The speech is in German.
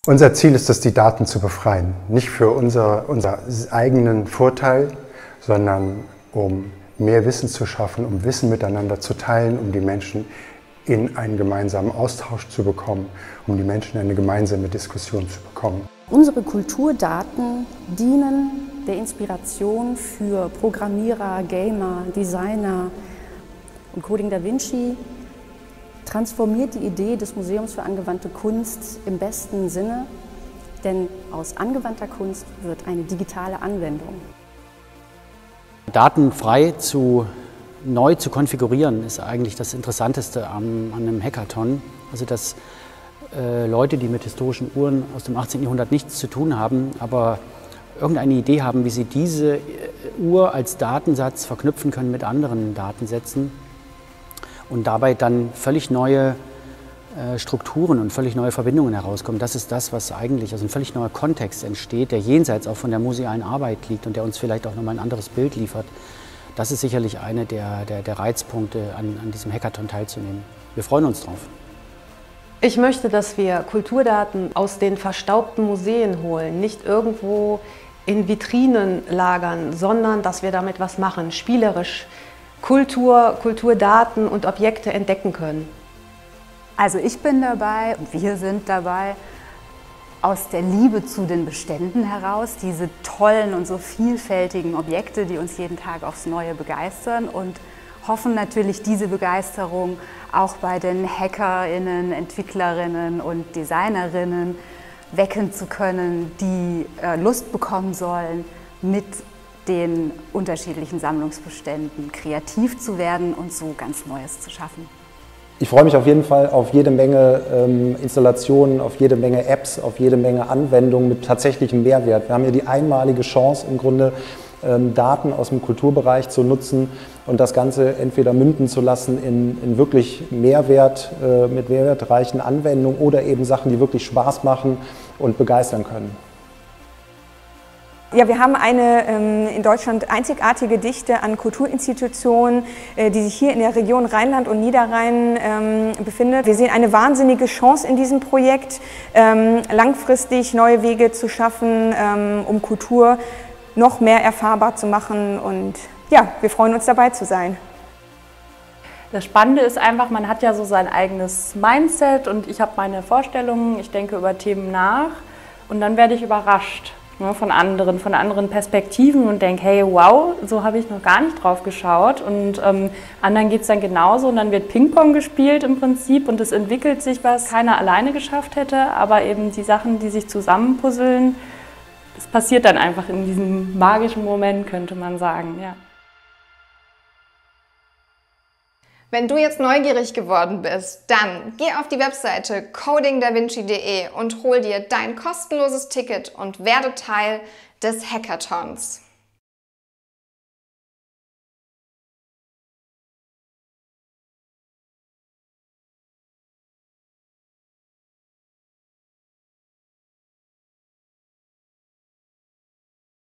Unser Ziel ist es, die Daten zu befreien. Nicht für unser eigenen Vorteil, sondern um mehr Wissen zu schaffen, um Wissen miteinander zu teilen, um die Menschen in einen gemeinsamen Austausch zu bekommen, um die Menschen in eine gemeinsame Diskussion zu bekommen. Unsere Kulturdaten dienen der Inspiration für Programmierer, Gamer, Designer. Und Coding Da Vinci transformiert die Idee des Museums für angewandte Kunst im besten Sinne, denn aus angewandter Kunst wird eine digitale Anwendung. Daten neu zu konfigurieren, ist eigentlich das Interessanteste an einem Hackathon. Also dass Leute, die mit historischen Uhren aus dem 18. Jahrhundert nichts zu tun haben, aber irgendeine Idee haben, wie sie diese Uhr als Datensatz verknüpfen können mit anderen Datensätzen und dabei dann völlig neue Strukturen und völlig neue Verbindungen herauskommen. Das ist das, was eigentlich, also ein völlig neuer Kontext entsteht, der jenseits auch von der musealen Arbeit liegt und der uns vielleicht auch nochmal ein anderes Bild liefert. Das ist sicherlich einer der Reizpunkte, an diesem Hackathon teilzunehmen. Wir freuen uns drauf. Ich möchte, dass wir Kulturdaten aus den verstaubten Museen holen, nicht irgendwo in Vitrinen lagern, sondern dass wir damit was machen, spielerisch Kulturdaten und Objekte entdecken können. Also ich bin dabei und wir sind dabei, aus der Liebe zu den Beständen heraus, diese tollen und so vielfältigen Objekte, die uns jeden Tag aufs Neue begeistern, und hoffen natürlich, diese Begeisterung auch bei den HackerInnen, Entwicklerinnen und Designerinnen wecken zu können, die Lust bekommen sollen, mit den unterschiedlichen Sammlungsbeständen kreativ zu werden und so ganz Neues zu schaffen. Ich freue mich auf jeden Fall auf jede Menge Installationen, auf jede Menge Apps, auf jede Menge Anwendungen mit tatsächlichem Mehrwert. Wir haben hier die einmalige Chance, im Grunde Daten aus dem Kulturbereich zu nutzen und das Ganze entweder münden zu lassen in wirklich Mehrwert, mit mehrwertreichen Anwendungen oder eben Sachen, die wirklich Spaß machen und begeistern können. Ja, wir haben eine in Deutschland einzigartige Dichte an Kulturinstitutionen, die sich hier in der Region Rheinland und Niederrhein befindet. Wir sehen eine wahnsinnige Chance in diesem Projekt, langfristig neue Wege zu schaffen, um Kultur noch mehr erfahrbar zu machen, und ja, wir freuen uns, dabei zu sein. Das Spannende ist einfach, man hat ja so sein eigenes Mindset und ich habe meine Vorstellungen, ich denke über Themen nach und dann werde ich überrascht von anderen Perspektiven und denke, hey, wow, so habe ich noch gar nicht drauf geschaut, und anderen geht es dann genauso und dann wird Ping-Pong gespielt im Prinzip und es entwickelt sich was keiner alleine geschafft hätte, aber eben die Sachen, die sich zusammenpuzzeln, es passiert dann einfach in diesem magischen Moment, könnte man sagen, ja. Wenn du jetzt neugierig geworden bist, dann geh auf die Webseite codingdavinci.de und hol dir dein kostenloses Ticket und werde Teil des Hackathons.